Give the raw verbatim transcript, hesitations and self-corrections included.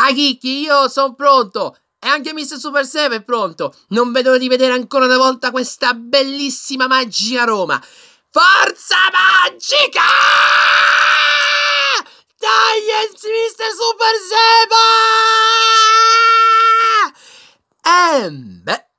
Ah, Chicchi, io sono pronto! E anche mister Super Seven è pronto! Non vedo di vedere ancora una volta questa bellissima magia Roma! Forza magica! Dai, mister Super Seven! E beh,